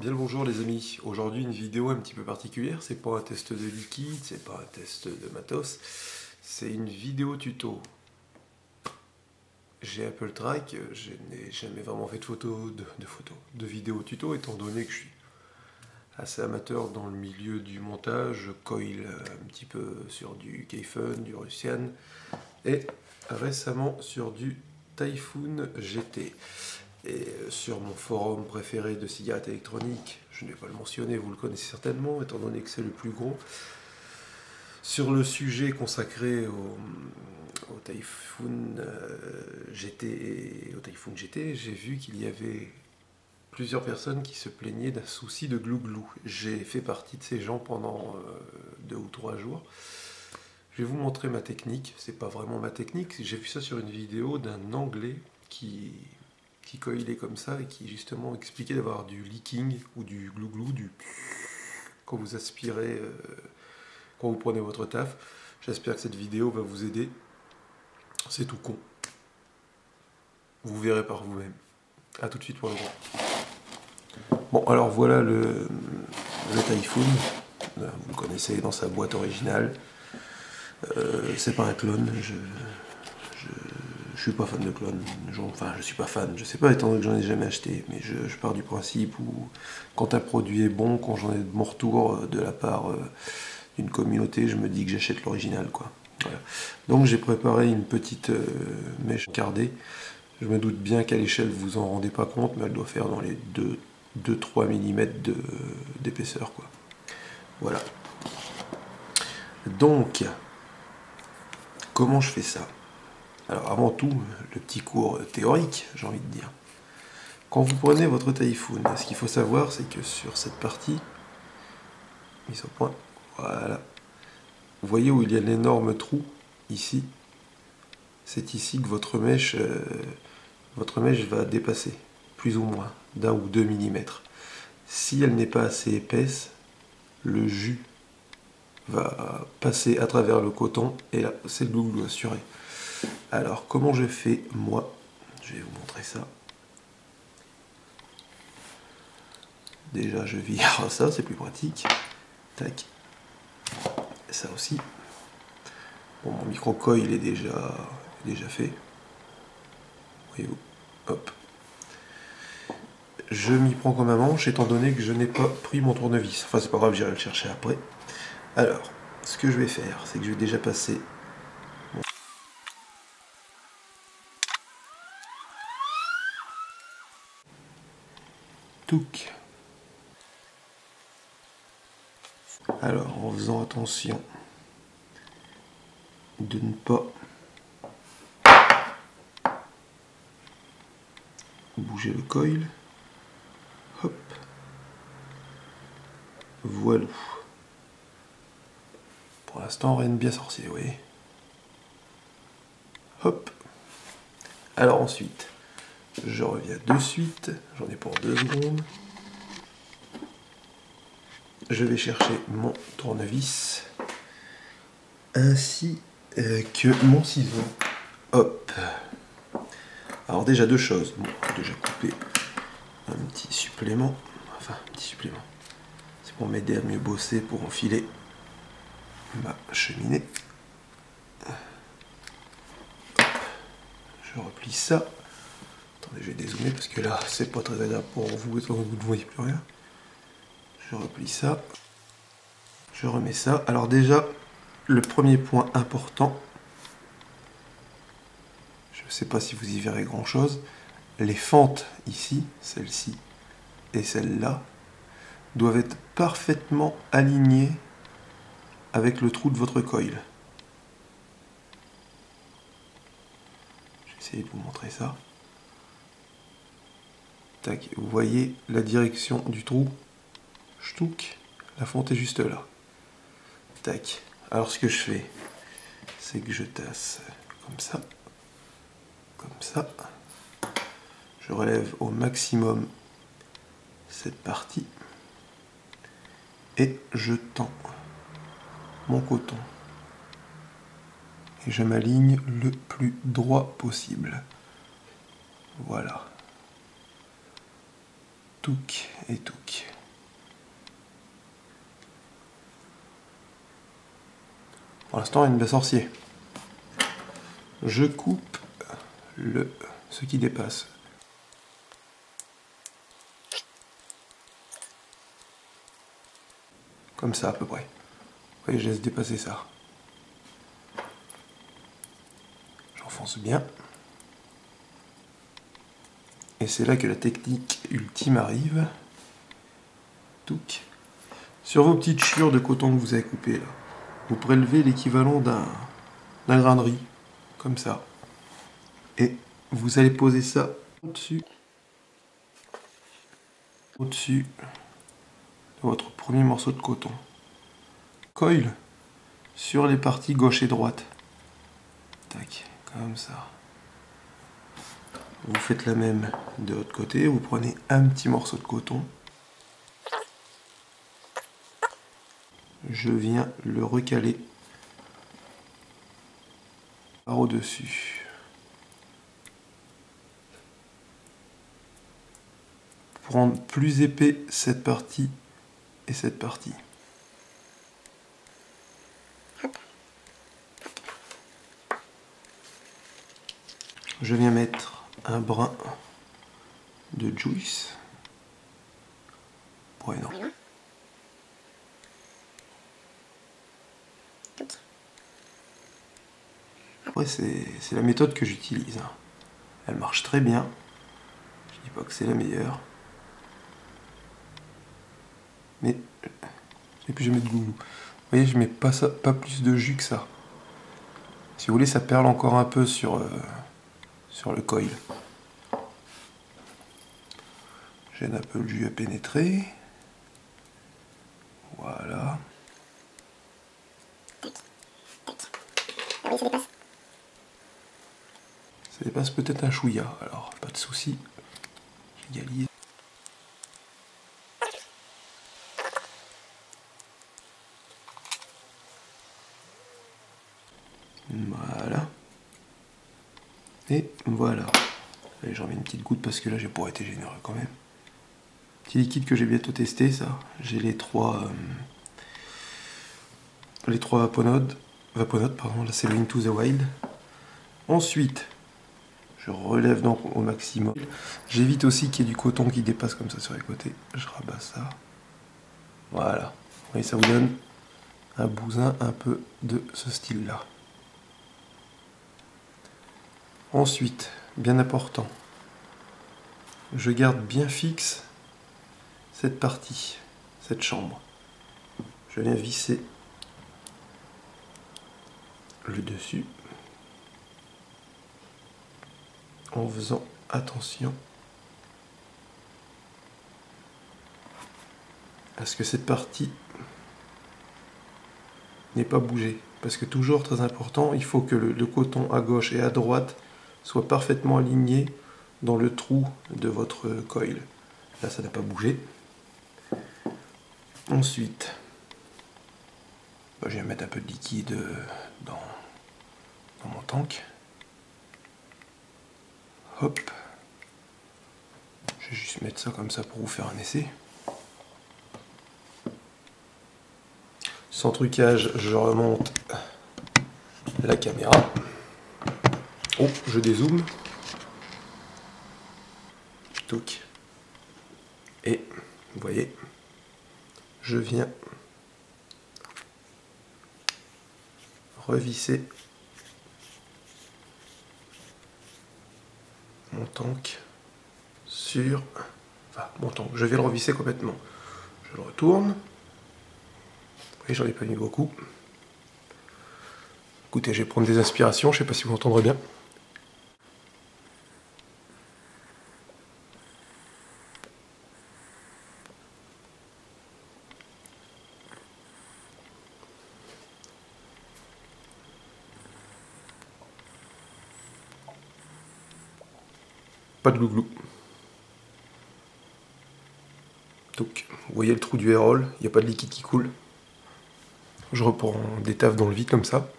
Bien le bonjour les amis, aujourd'hui une vidéo un petit peu particulière, c'est pas un test de liquide, c'est pas un test de matos, c'est une vidéo tuto. J'ai Apple Track, je n'ai jamais vraiment fait de vidéo tuto étant donné que je suis assez amateur dans le milieu du montage, je coil un petit peu sur du Kayfun, du Russian et récemment sur du Typhoon GT. Et sur mon forum préféré de cigarettes électroniques, je ne vais pas le mentionner, vous le connaissez certainement, étant donné que c'est le plus gros, sur le sujet consacré au Typhoon GT, j'ai vu qu'il y avait plusieurs personnes qui se plaignaient d'un souci de glouglou. J'ai fait partie de ces gens pendant 2 ou 3 jours. Je vais vous montrer ma technique, c'est pas vraiment ma technique, j'ai vu ça sur une vidéo d'un Anglais qui coilait comme ça et qui justement expliquait d'avoir du leaking ou du glouglou, quand vous aspirez, quand vous prenez votre taf. J'espère que cette vidéo va vous aider. C'est tout con. Vous verrez par vous-même. A tout de suite pour le gros. Bon, alors voilà le Typhoon. Vous le connaissez dans sa boîte originale. C'est pas un clone. Je suis pas fan de clones, enfin je suis pas fan, je sais pas étant donné que j'en ai jamais acheté, mais je pars du principe où quand un produit est bon, quand j'en ai de mon retour de la part d'une communauté, je me dis que j'achète l'original quoi. Voilà. Donc j'ai préparé une petite mèche cardée, je me doute bien qu'à l'échelle vous vous en rendez pas compte, mais elle doit faire dans les 2-3 mm d'épaisseur quoi. Voilà. Donc, comment je fais ça ? Alors avant tout, le petit cours théorique, j'ai envie de dire. Quand vous prenez votre Typhoon, ce qu'il faut savoir, c'est que sur cette partie, mise au point, voilà. Vous voyez où il y a l'énorme trou, ici. C'est ici que votre mèche va dépasser, plus ou moins, d'1 ou 2 mm. Si elle n'est pas assez épaisse, le jus va passer à travers le coton, et là, c'est le glouglou assuré. Alors, comment je fais, moi ? Je vais vous montrer ça. Déjà, je vire ça, c'est plus pratique. Tac. Ça aussi. Bon, mon micro-coil, il est déjà fait. Voyez-vous. Hop. Je m'y prends comme un manche, étant donné que je n'ai pas pris mon tournevis. Enfin, c'est pas grave, j'irai le chercher après. Alors, ce que je vais faire, c'est que je vais déjà passer... Touc. Alors, en faisant attention de ne pas bouger le coil. Hop. Voilà. Pour l'instant, rien de bien sorcier, vous voyez. Hop. Alors ensuite, je reviens de suite. J'en ai pour 2 secondes. Je vais chercher mon tournevis. Ainsi que mon ciseau. Hop. Alors déjà 2 choses. Bon, j'ai déjà coupé un petit supplément. Enfin, un petit supplément. C'est pour m'aider à mieux bosser, pour enfiler ma cheminée. Hop. Je replie ça. Attendez, je vais dézoomer parce que là, c'est pas très agréable pour vous, étant donné que vous ne voyez plus rien. Je replie ça. Je remets ça. Alors déjà, le premier point important, je ne sais pas si vous y verrez grand chose, les fentes ici, celle-ci et celle-là, doivent être parfaitement alignées avec le trou de votre coil. Je vais essayer de vous montrer ça. Tac, vous voyez la direction du trou. Ch'touk, la fente est juste là. Tac. Alors ce que je fais, c'est que je tasse comme ça. Comme ça. Je relève au maximum cette partie. Et je tends mon coton. Et je m'aligne le plus droit possible. Voilà. Touc et touc. Pour l'instant, rien de bien sorcier. Je coupe ce qui dépasse. Comme ça à peu près. Vous voyez, je laisse dépasser ça. J'enfonce bien. Et c'est là que la technique ultime arrive. Touc. Sur vos petites chiures de coton que vous avez coupées là, vous prélevez l'équivalent d'un grain de riz, comme ça. Et vous allez poser ça au-dessus de votre premier morceau de coton. Coil sur les parties gauche et droite. Tac, comme ça. Vous faites la même de l'autre côté, vous prenez un petit morceau de coton. Je viens le recaler par au-dessus. Pour rendre plus épais cette partie et cette partie. Je viens mettre un brin de juice. Ouais, non. Après, c'est la méthode que j'utilise. Elle marche très bien. Je dis pas que c'est la meilleure. Mais et puis je mets de goût. Vous voyez, je mets pas plus de jus que ça. Si vous voulez, ça perle encore un peu sur le coil. J'aide un peu le jus à pénétrer. Voilà. Ah oui, ça dépasse. Ça dépasse peut-être un chouïa, alors pas de souci. J'égalise. Voilà. Et voilà. Allez, j'en mets une petite goutte parce que là j'ai pas été généreux quand même. Petit liquide que j'ai bientôt testé, ça. J'ai les trois vaponodes, pardon, là c'est le Into the Wild. Ensuite, je relève donc au maximum. J'évite aussi qu'il y ait du coton qui dépasse comme ça sur les côtés. Je rabats ça. Voilà. Vous voyez, ça vous donne un bousin un peu de ce style-là. Ensuite, bien important, je garde bien fixe cette partie, cette chambre. Je viens visser le dessus en faisant attention à ce que cette partie n'ait pas bougé. Parce que toujours très important, il faut que le coton à gauche et à droite soit parfaitement aligné dans le trou de votre coil. Là, ça n'a pas bougé. Ensuite, je vais mettre un peu de liquide dans mon tank. Hop. Je vais juste mettre ça comme ça pour vous faire un essai. Sans trucage, je remonte la caméra. Oh, je dézoome. Touc. Et vous voyez, je viens revisser mon tank sur... Enfin, mon tank, je vais le revisser complètement. Je le retourne. Vous voyez, j'en ai pas mis beaucoup. Écoutez, je vais prendre des inspirations, je sais pas si vous m'entendrez bien. Pas de glouglou. Donc, vous voyez le trou du aérole, il n'y a pas de liquide qui coule. Je reprends des taffes dans le vide comme ça.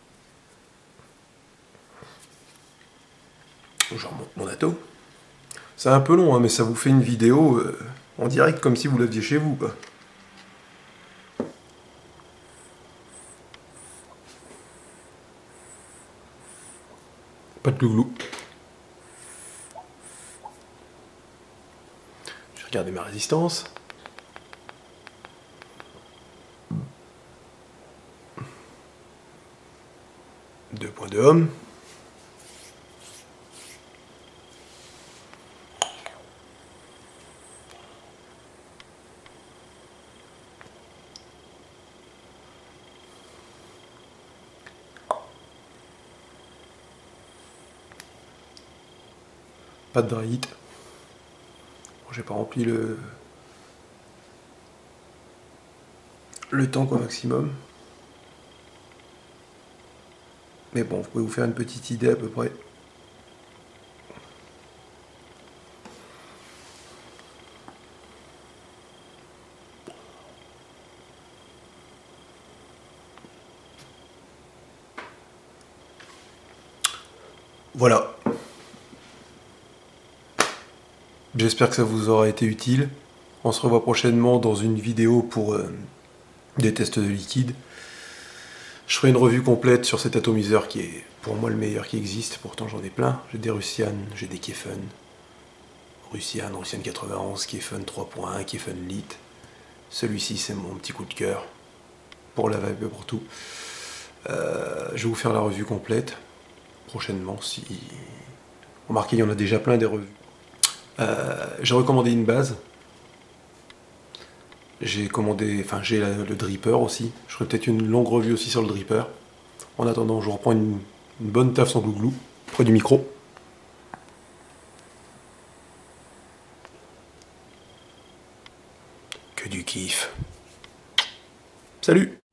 Je remonte mon ato. C'est un peu long, hein, mais ça vous fait une vidéo en direct comme si vous l'aviez chez vous, quoi. Pas de glouglou. Je vais regarder ma résistance. Deux points de ohm. Pas de dry heat. Bon, j'ai pas rempli le tank au maximum. Mais bon, vous pouvez vous faire une petite idée à peu près. Voilà. J'espère que ça vous aura été utile. On se revoit prochainement dans une vidéo pour des tests de liquide. Je ferai une revue complète sur cet atomiseur qui est pour moi le meilleur qui existe. Pourtant j'en ai plein. J'ai des Russian, j'ai des Kefun. Russian 91, Kefun 3.1, Kefun Lit. Celui-ci c'est mon petit coup de cœur. Pour la vibe et pour tout. Je vais vous faire la revue complète. Prochainement si... Remarquez, il y en a déjà plein des revues. J'ai recommandé une base. J'ai commandé, enfin j'ai le dripper aussi. Je ferai peut-être une longue revue aussi sur le dripper. En attendant, je reprends une bonne taf sans glouglou, près du micro. Que du kiff. Salut!